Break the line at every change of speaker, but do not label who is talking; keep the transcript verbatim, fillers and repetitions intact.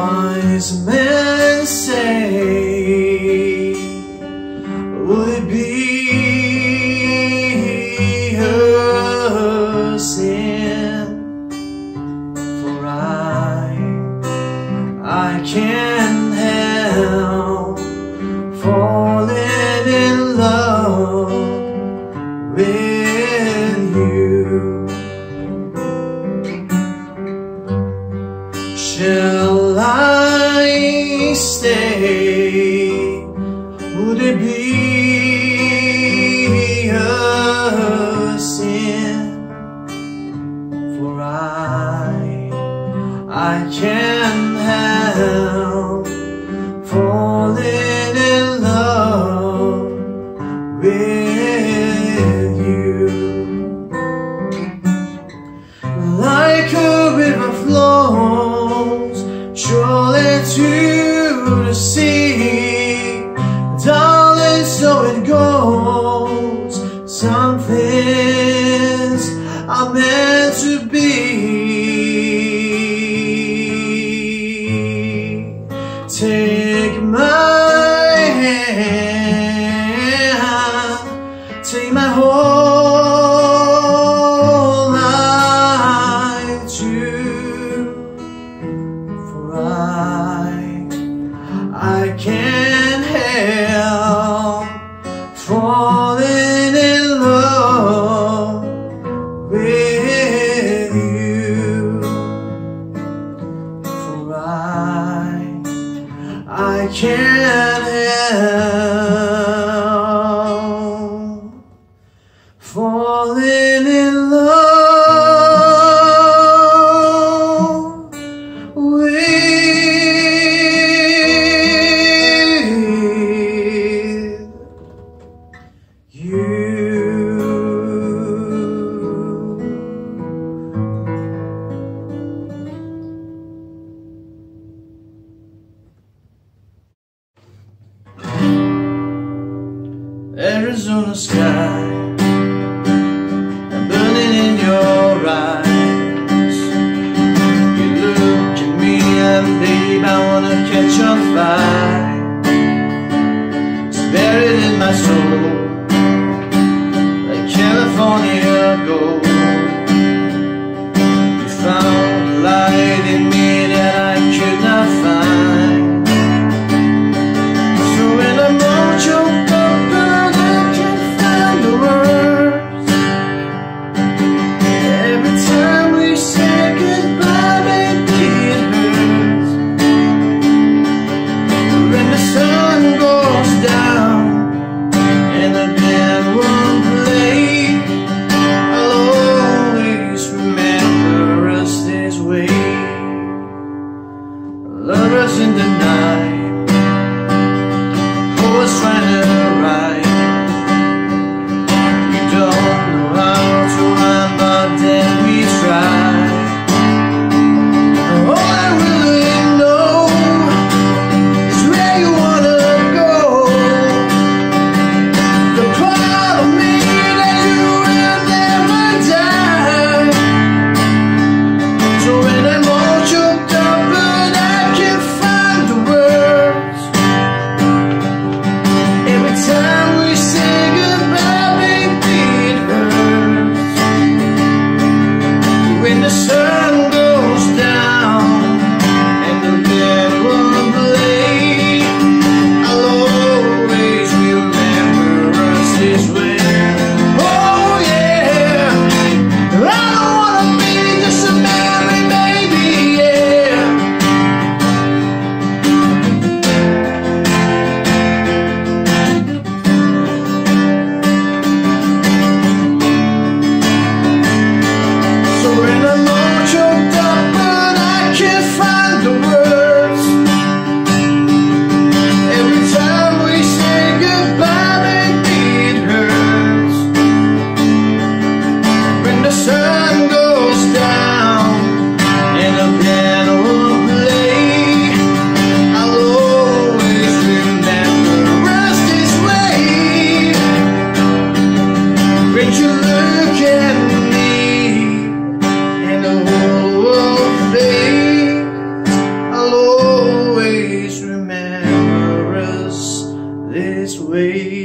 wise men say, would it be a sin? For I, I can't help falling in love with you. Shall I stay? Would it be a sin? For I, I can't help falling in love with you. Like a river flows surely to the sea, darling, so it goes. Some things are meant to be. Take my hand, take my whole life too. For I, I can't help falling in love with you. For I, I can't help falling in love with you. Arizona sky and burning in your eyes. You look at me and babe, I wanna catch on fire. It's buried in my soul like California gold. You found light in me that I could not find. So when I'm all choked up, when away.